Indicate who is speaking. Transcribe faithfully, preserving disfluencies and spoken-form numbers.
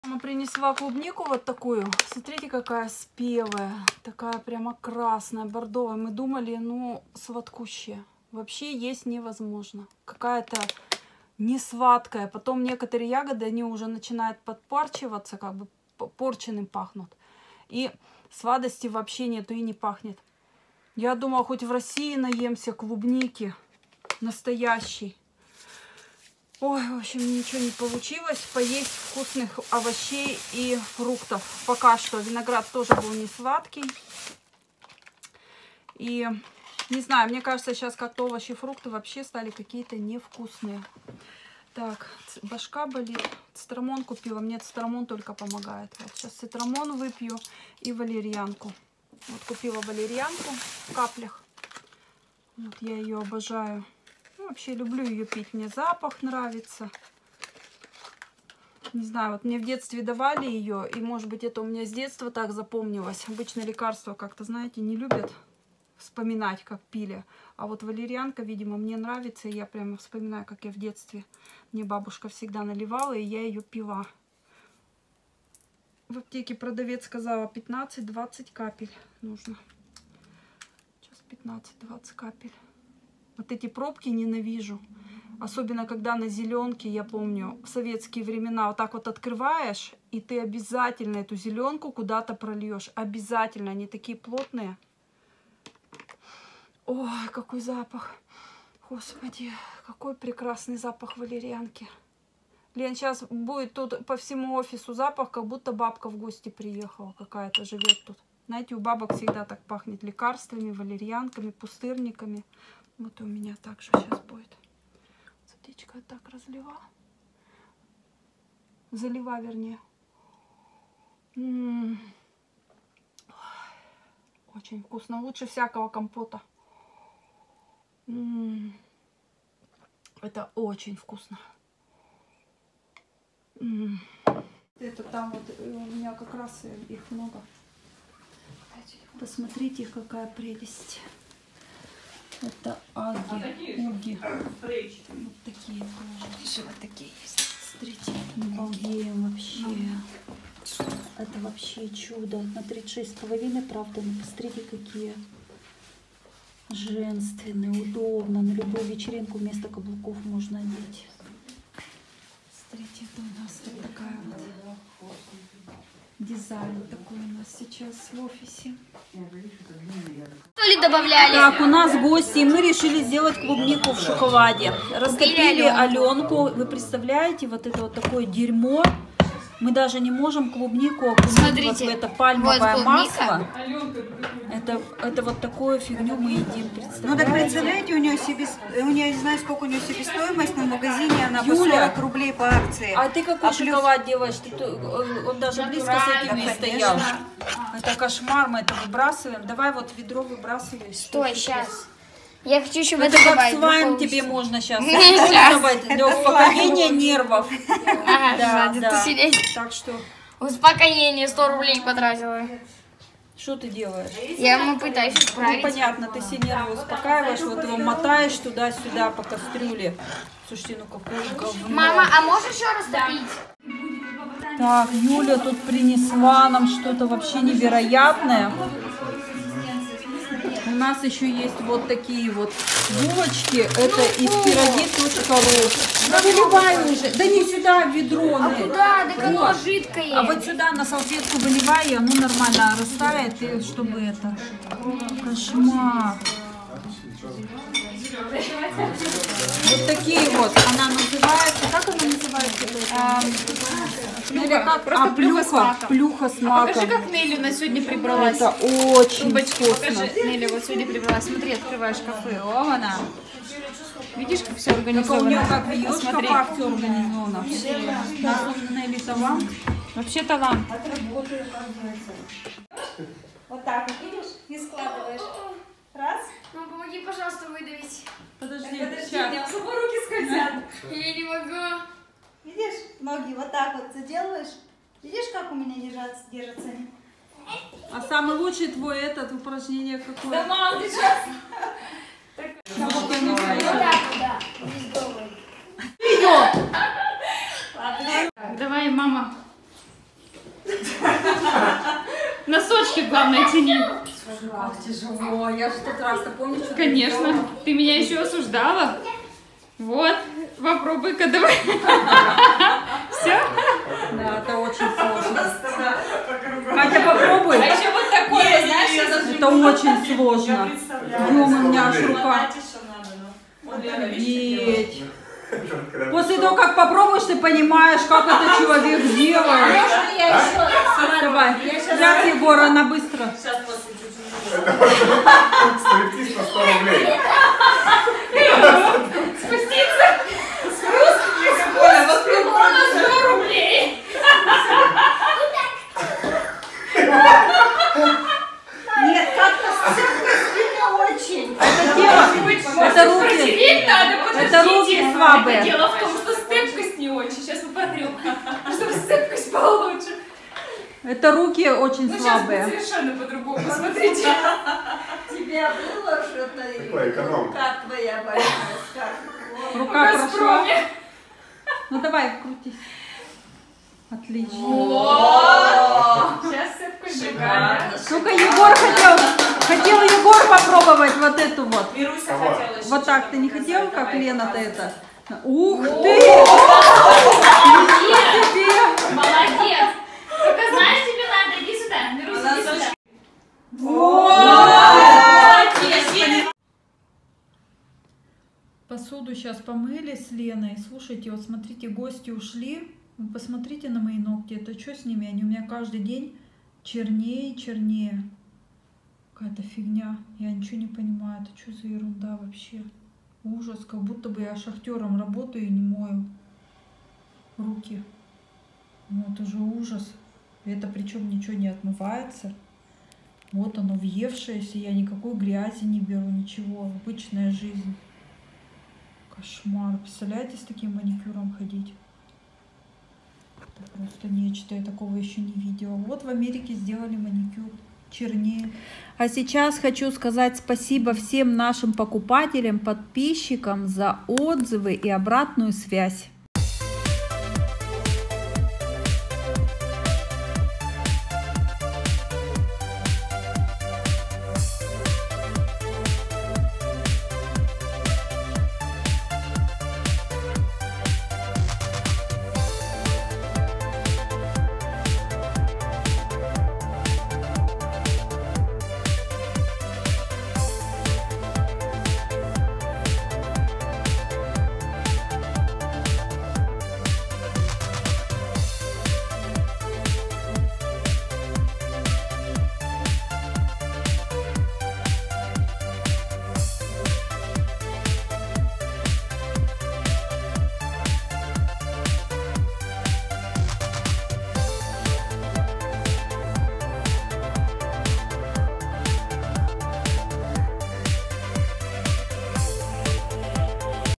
Speaker 1: Мама принесла клубнику вот такую. Смотрите, какая спелая. Такая прямо красная, бордовая. Мы думали, ну, сладкущая. Вообще есть невозможно. Какая-то не сладкая. Потом некоторые ягоды, они уже начинают подпарчиваться, как бы порченым пахнут. И сладости вообще нету и не пахнет. Я думала, хоть в России наемся клубники настоящей. Ой, в общем, ничего не получилось. Поесть вкусных овощей и фруктов. Пока что виноград тоже был не сладкий. И не знаю, мне кажется, сейчас как-то овощи и фрукты вообще стали какие-то невкусные. Так, башка болит. Цитрамон купила. Мне цитрамон только помогает. Вот сейчас цитрамон выпью и валерьянку. Вот купила валерьянку в каплях. Вот я ее обожаю. Вообще люблю ее пить, мне запах нравится. Не знаю, вот мне в детстве давали ее, и может быть это у меня с детства так запомнилось. Обычно лекарства как-то, знаете, не любят вспоминать, как пили. А вот валерьянка, видимо, мне нравится, и я прямо вспоминаю, как я в детстве. Мне бабушка всегда наливала, и я ее пила. В аптеке продавец сказала пятнадцать-двадцать капель нужно. Сейчас пятнадцать-двадцать капель. Вот эти пробки ненавижу. Особенно, когда на зеленке, я помню, в советские времена вот так вот открываешь, и ты обязательно эту зеленку куда-то прольешь. Обязательно. Они такие плотные. Ой, какой запах. Господи, какой прекрасный запах валерьянки. Лен, сейчас будет тут по всему офису запах, как будто бабка в гости приехала какая-то, живет тут. Знаете, у бабок всегда так пахнет лекарствами, валерьянками, пустырниками. Вот у меня также сейчас будет. Водичка так разлила. Залива, вернее. М-м-м. Очень вкусно. Лучше всякого компота. М-м-м. Это очень вкусно. М-м. Это там вот у меня как раз их много. Посмотрите, какая прелесть. Это аги, уги. Вот такие тоже. Еще вот такие есть. Смотрите, обалдеем вообще. Это вообще чудо. На тридцать шесть с половиной, правда, но посмотрите, какие женственные, удобно. На любую вечеринку вместо каблуков можно одеть. Смотрите, это у нас вот такая вот дизайн такой у нас сейчас в офисе.
Speaker 2: Что ли добавляли?
Speaker 1: Так, у нас гости, и мы решили сделать клубнику в шоколаде. Растопили Аленку. Вы представляете, вот это вот такое дерьмо. Мы даже не можем клубнику окунуть вот в это пальмовое вот масло. Это, это вот такую фигню мы едим, представляете?
Speaker 3: Ну так представляете, у нее себе, у нее, не знаю, сколько у нее себестоимость на магазине, она по сорок рублей по акции.
Speaker 1: А ты какой а шоколад плюс... делаешь? Ты, он даже близко с этим не стоял. Это кошмар, мы это выбрасываем. Давай вот ведро выбрасывай.
Speaker 2: Стой, сейчас. Я хочу, чтобы
Speaker 1: это как слайм тебе можно сейчас использовать для успокоения нервов.
Speaker 2: Ага, да, да.
Speaker 1: Так что...
Speaker 2: Успокоение, сто рублей потратила.
Speaker 1: Что ты делаешь?
Speaker 2: Я ему пытаюсь исправить.
Speaker 1: Ну, понятно, ты все нервы успокаиваешь, вот его мотаешь туда-сюда по кастрюле. Слушайте, ну какое говно.
Speaker 2: Мама, а можешь еще раз топить?
Speaker 1: Так, Юля тут принесла нам что-то вообще невероятное. У нас еще есть вот такие вот булочки. Это из пироги точка ру. Да выливай уже. Да не сюда, в ведро.
Speaker 2: А куда? Да оно вот жидкое.
Speaker 1: А вот сюда на салфетку выливай, и оно нормально растает, и чтобы это... Кошмар. Вот такие вот. Она называется... Как она называется? А,
Speaker 4: плюха.
Speaker 1: Как?
Speaker 4: Просто
Speaker 1: а, плюха, с маком. Плюха с маком.
Speaker 4: А покажи, как Нелли на сегодня прибралась.
Speaker 1: Это очень
Speaker 4: Трубочки
Speaker 1: вкусно.
Speaker 4: покажи. Нелли вот сегодня прибралась. Смотри, открываешь шкафы. О, она. Видишь, как все организовано?
Speaker 1: У нее как в ее шкафах все организовано. Нас нужно Нелли талант.
Speaker 4: Вообще талант.
Speaker 3: Вот так вот, видишь? Не складываешь. Раз.
Speaker 2: Ну, помоги, пожалуйста, выдавить.
Speaker 1: Подожди,
Speaker 3: Подожди,
Speaker 1: сейчас.
Speaker 3: у меня особо руки скользят.
Speaker 2: Я не могу.
Speaker 3: Видишь, ноги вот так вот заделываешь. Видишь, как у меня держатся, держатся они?
Speaker 1: А самый лучший твой этот упражнение какое?
Speaker 3: Да, мам, ты сейчас.
Speaker 2: Вот так, да.
Speaker 4: Давай, мама. носочки, главное, тяни.
Speaker 1: Как тяжело. Я же тот раз, ты помнишь, что
Speaker 4: Конечно. Ты меня еще осуждала. Вот. Попробуй-ка давай. Все?
Speaker 1: Да, это очень сложно. Хотя попробуй.
Speaker 4: А еще вот такое, знаешь,
Speaker 1: Это очень сложно. Ё, у меня аж рука. Офигеть. После того, как попробуешь, ты понимаешь, как это человек делает. Давай. Взять Егора, она быстро.
Speaker 5: Стриптиз на сто рублей.
Speaker 4: спуститься. На сто рублей.
Speaker 3: Нет, как-то сильно очень.
Speaker 1: Это тело, это руки.
Speaker 4: Протереть надо,
Speaker 1: Это руки
Speaker 4: подождите.
Speaker 1: слабые.
Speaker 4: Это дело в том, что степкость не очень. Сейчас мы потрем, чтобы степкость получше.
Speaker 1: Это руки очень
Speaker 4: Ну, сейчас
Speaker 1: слабые.
Speaker 4: будет совершенно по-другому. Смотрите.
Speaker 3: Тебя было что-то?
Speaker 5: Такой эконом.
Speaker 3: Как твоя больная?
Speaker 1: Рука
Speaker 4: В
Speaker 1: хорошо.
Speaker 4: Газпроме.
Speaker 1: Ну давай, крутись. Отлично.
Speaker 4: Сейчас степкость другая.
Speaker 1: Ну-ка, Егор хотел, хотел Егор попробовать вот эту вот.
Speaker 6: Мируся хотела еще.
Speaker 1: Вот так ты не хотел, как Лена-то это? Ух ты!
Speaker 4: Молодец. Молодец. Только знаешь, тебе надо. Иди сюда. Мируся, иди сюда. Молодец.
Speaker 1: Посуду сейчас помыли с Леной. Слушайте, вот смотрите, гости ушли. Вы посмотрите на мои ногти. Это что с ними? Они у меня каждый день чернее и чернее. Какая-то фигня. Я ничего не понимаю. Это что за ерунда вообще? Ужас. Как будто бы я шахтером работаю и не мою руки. Ну, это же ужас. Это причем ничего не отмывается. Вот оно въевшееся. Я никакой грязи не беру, ничего. Обычная жизнь. Кошмар. Представляете, с таким маникюром ходить? Это просто нечто. Я такого еще не видела. Вот в Америке сделали маникюр. Чернее. А сейчас хочу сказать спасибо всем нашим покупателям, подписчикам за отзывы и обратную связь.